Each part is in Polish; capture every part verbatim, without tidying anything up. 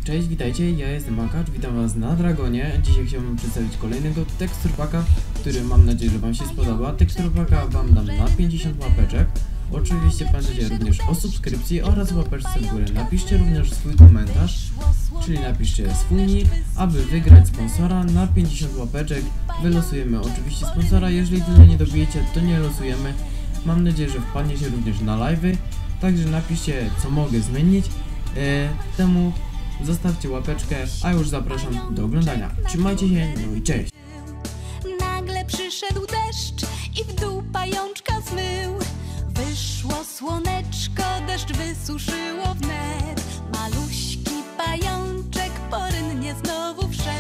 Cześć, witajcie, ja jestem Akacz, witam was na Dragonie. Dzisiaj chciałbym przedstawić kolejnego teksturpaka, który mam nadzieję, że wam się spodoba. Teksturpaka wam dam na pięćdziesiąt łapeczek. Oczywiście pamiętajcie również o subskrypcji oraz łapeczce w górę. Napiszcie również swój komentarz, czyli napiszcie swój nick, aby wygrać sponsora. Na pięćdziesiąt łapeczek wylosujemy oczywiście sponsora. Jeżeli tyle nie dobijecie, to nie losujemy. Mam nadzieję, że wpadniecie również na live'y. Także napiszcie, co mogę zmienić. E, temu zostawcie łapeczkę, a już zapraszam do oglądania. Trzymajcie się, no i cześć! Nagle przyszedł deszcz i w dół pajączka zmył. Wyszło słoneczko, deszcz wysuszyło wnet. Maluśki pajączek porynnie znowu wszedł.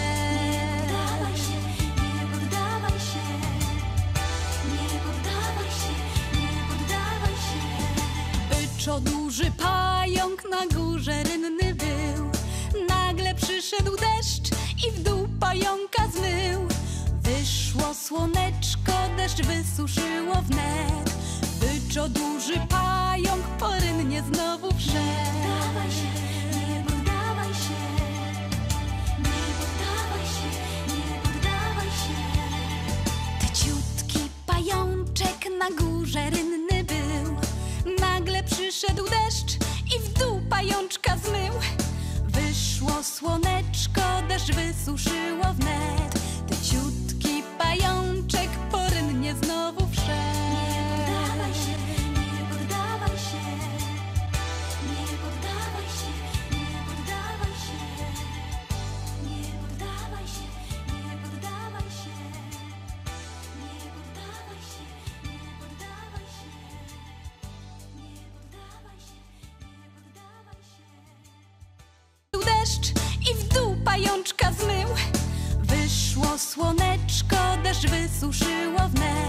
Nie poddawaj się, nie poddawaj się, nie poddawaj się, nie poddawaj się. Byczo duży pająk na górze rynny był. Nagle przyszedł deszcz i w dół pająka zmył. Wyszło słoneczko, deszcz wysuszyło wnet. Byczo duży pająk porynnie znowu wszedł. Nie poddawaj się, nie poddawaj się, nie poddawaj się. Tyciutki pajączek na górze rynny był. Nagle przyszedł deszcz i w dół pajączka zmył. Wyszło słoneczko, deszcz wysuszyło wnet. Tyciutki pajączek porynnie znowu wszedł. Nie poddawaj się, nie poddawaj się, nie poddawaj się, nie poddawaj się, nie poddawaj się, nie poddawaj się, nie poddawaj się, nie poddawaj się, nie poddawaj się. Deszcz i w dół pajączka zmył. Wyszło słoneczko, deszcz wysuszyło wnet.